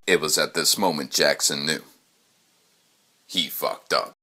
It was at this moment Jackson knew. He fucked up.